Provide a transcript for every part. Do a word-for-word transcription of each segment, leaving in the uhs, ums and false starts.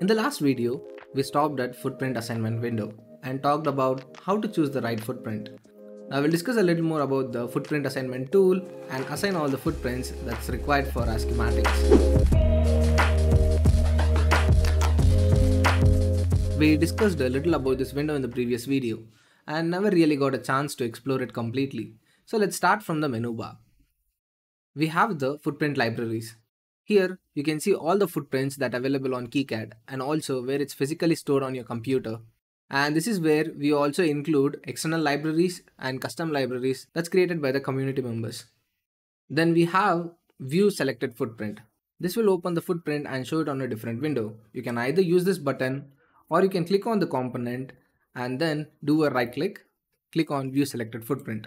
In the last video, we stopped at footprint assignment window and talked about how to choose the right footprint. Now we'll discuss a little more about the footprint assignment tool and assign all the footprints that's required for our schematics. We discussed a little about this window in the previous video and never really got a chance to explore it completely. So let's start from the menu bar. We have the footprint libraries. Here, you can see all the footprints that are available on KiCad and also where it's physically stored on your computer. And this is where we also include external libraries and custom libraries that's created by the community members. Then we have View Selected Footprint. This will open the footprint and show it on a different window. You can either use this button or you can click on the component and then do a right click, click on View Selected Footprint.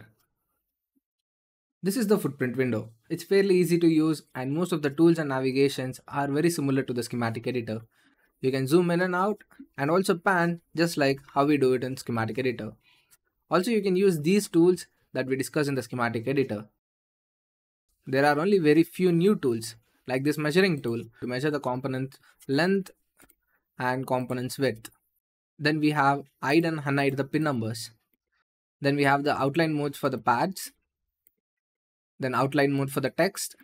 This is the footprint window. It's fairly easy to use and most of the tools and navigations are very similar to the schematic editor. You can zoom in and out and also pan just like how we do it in schematic editor. Also you can use these tools that we discussed in the schematic editor. There are only very few new tools like this measuring tool to measure the component length and components width. Then we have hide and unhide the pin numbers. Then we have the outline modes for the pads. Then outline mode for the text.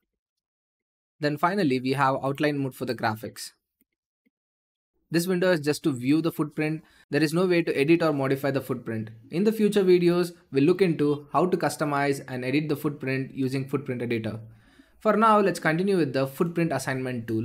Then finally we have outline mode for the graphics. This window is just to view the footprint. There is no way to edit or modify the footprint. In the future videos, we'll look into how to customize and edit the footprint using footprint editor. For now, let's continue with the footprint assignment tool.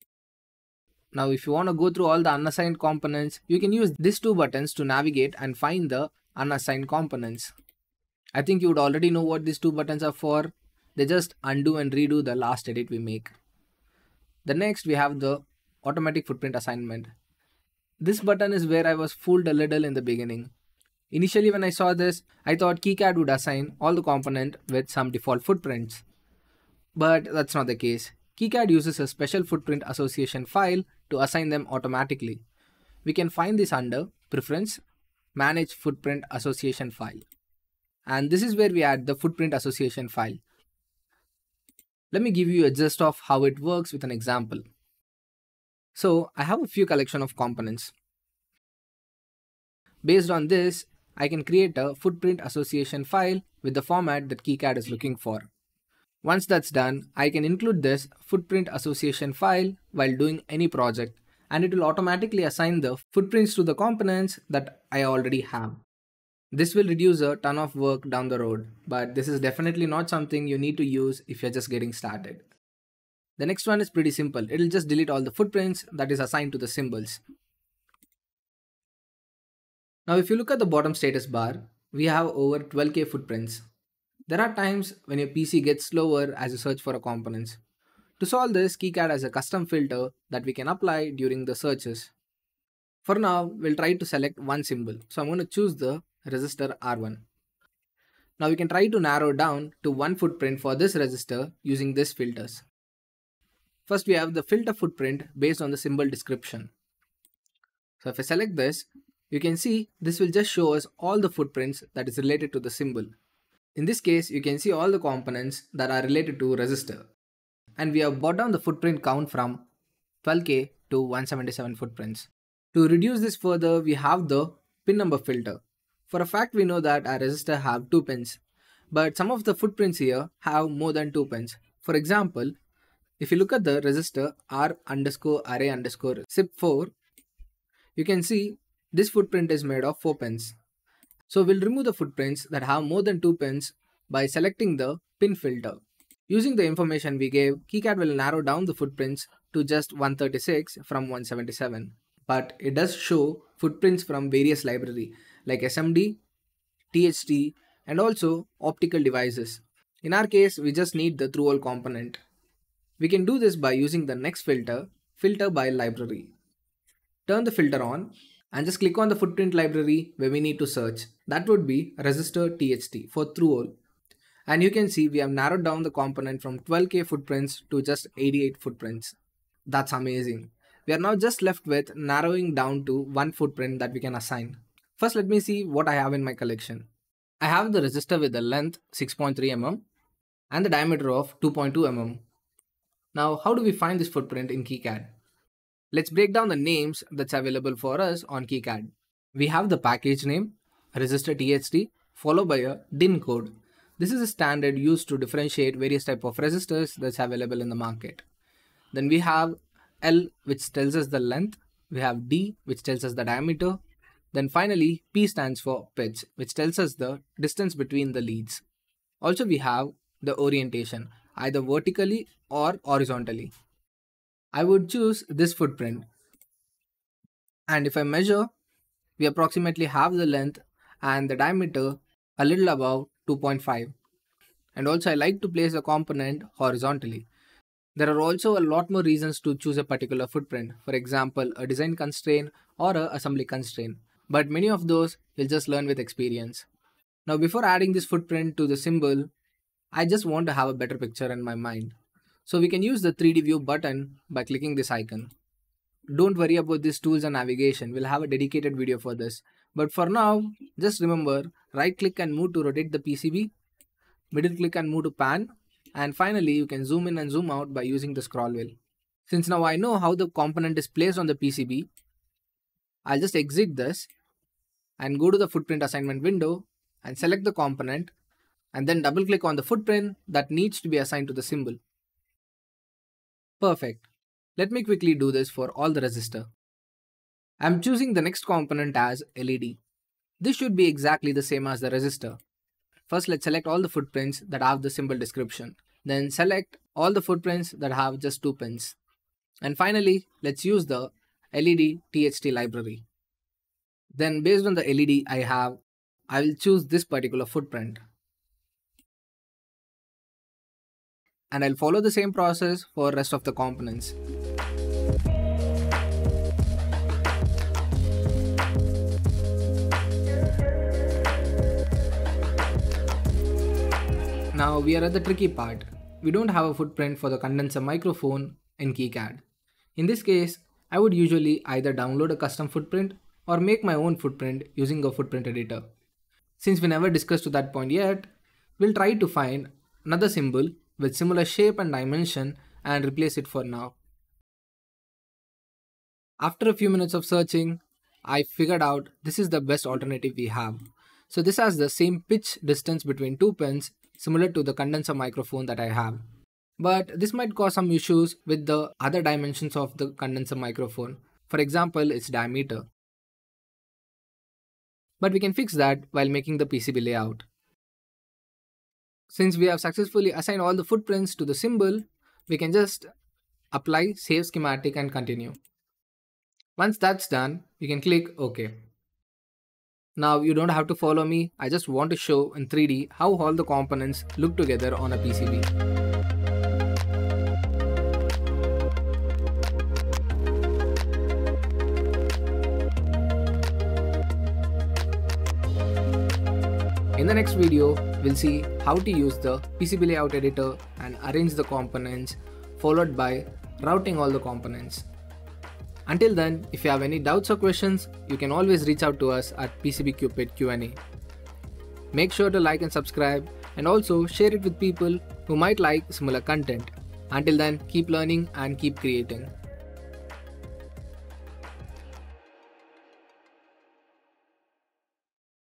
Now if you want to go through all the unassigned components, you can use these two buttons to navigate and find the unassigned components. I think you would already know what these two buttons are for. They just undo and redo the last edit we make. The next we have the automatic footprint assignment. This button is where I was fooled a little in the beginning. Initially when I saw this, I thought KiCad would assign all the components with some default footprints. But that's not the case. KiCad uses a special footprint association file to assign them automatically. We can find this under Preference, Manage Footprint Association File. And this is where we add the footprint association file. Let me give you a gist of how it works with an example. So I have a few collection of components. Based on this, I can create a footprint association file with the format that KiCad is looking for. Once that's done, I can include this footprint association file while doing any project, and it will automatically assign the footprints to the components that I already have. This will reduce a ton of work down the road, but this is definitely not something you need to use if you're just getting started. The next one is pretty simple. It'll just delete all the footprints that is assigned to the symbols. Now if you look at the bottom status bar, we have over twelve K footprints. There are times when your P C gets slower as you search for a components. To solve this, KiCad has a custom filter that we can apply during the searches. For now, we'll try to select one symbol. So I'm going to choose the resistor R one. Now we can try to narrow down to one footprint for this resistor using these filters. First we have the filter footprint based on the symbol description. So if I select this, you can see this will just show us all the footprints that is related to the symbol. In this case, you can see all the components that are related to resistor. And we have brought down the footprint count from twelve K to one hundred seventy-seven footprints. To reduce this further, we have the pin number filter. For a fact, we know that our resistor have two pins, but some of the footprints here have more than two pins. For example, if you look at the resistor R underscore array underscore S I P four, you can see this footprint is made of four pins. So we'll remove the footprints that have more than two pins by selecting the pin filter. Using the information we gave, KiCad will narrow down the footprints to just one hundred thirty-six from one hundred seventy-seven. But it does show footprints from various libraries like S M D, T H T, and also optical devices. In our case, we just need the through-hole component. We can do this by using the next filter, Filter by Library. Turn the filter on and just click on the footprint library where we need to search. That would be resistor T H T for through-hole. And you can see we have narrowed down the component from twelve K footprints to just eighty-eight footprints. That's amazing. We are now just left with narrowing down to one footprint that we can assign. First, let me see what I have in my collection. I have the resistor with the length six point three millimeters and the diameter of two point two millimeters. Now, how do we find this footprint in KiCad? Let's break down the names that's available for us on KiCad. We have the package name, resistor T X T, followed by a D I N code. This is a standard used to differentiate various type of resistors that's available in the market. Then we have L, which tells us the length. We have D, which tells us the diameter. Then finally, P stands for pitch, which tells us the distance between the leads. Also, we have the orientation, either vertically or horizontally. I would choose this footprint. And if I measure, we approximately have the length and the diameter a little above two point five. And also I like to place the component horizontally. There are also a lot more reasons to choose a particular footprint. For example, a design constraint or a assembly constraint. But many of those you'll just learn with experience. Now before adding this footprint to the symbol, I just want to have a better picture in my mind. So we can use the three D view button by clicking this icon. Don't worry about these tools and navigation, we'll have a dedicated video for this. But for now, just remember, right click and move to rotate the P C B, middle click and move to pan, and finally you can zoom in and zoom out by using the scroll wheel. Since now I know how the component is placed on the P C B, I'll just exit this and go to the footprint assignment window and select the component and then double click on the footprint that needs to be assigned to the symbol. Perfect. Let me quickly do this for all the resistor. I'm choosing the next component as L E D. This should be exactly the same as the resistor. First, let's select all the footprints that have the symbol description. Then select all the footprints that have just two pins. And finally, let's use the L E D T X T library. Then based on the L E D I have, I will choose this particular footprint. And I'll follow the same process for rest of the components. Now we are at the tricky part. We don't have a footprint for the condenser microphone in KiCad. In this case, I would usually either download a custom footprint or make my own footprint using a footprint editor. Since we never discussed to that point yet, we'll try to find another symbol with similar shape and dimension and replace it for now. After a few minutes of searching, I figured out this is the best alternative we have. So this has the same pitch distance between two pins similar to the condenser microphone that I have. But this might cause some issues with the other dimensions of the condenser microphone. For example, its diameter. But we can fix that while making the P C B layout. Since we have successfully assigned all the footprints to the symbol, we can just apply save schematic and continue. Once that's done, you can click OK. Now you don't have to follow me, I just want to show in three D how all the components look together on a P C B. In the next video, we'll see how to use the P C B layout editor and arrange the components, followed by routing all the components. Until then, if you have any doubts or questions, you can always reach out to us at P C B Cupid Q and A. Make sure to like and subscribe, and also share it with people who might like similar content. Until then, keep learning and keep creating.